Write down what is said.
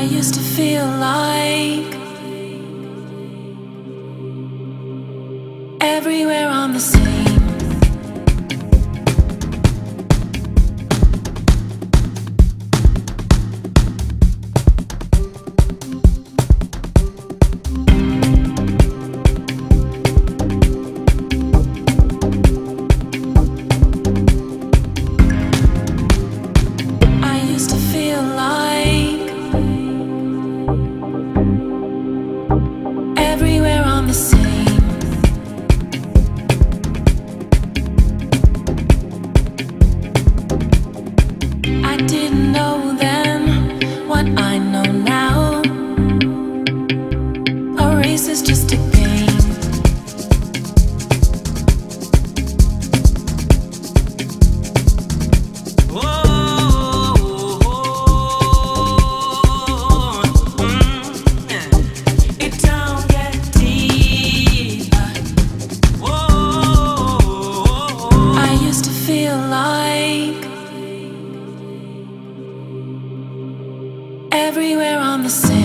used to feel like everywhere I'm the same. I used to feel like everywhere I'm the same. I didn't know then what I know now. A race is just a game. It don't get deeper. I used to feel like everywhere I'm the same.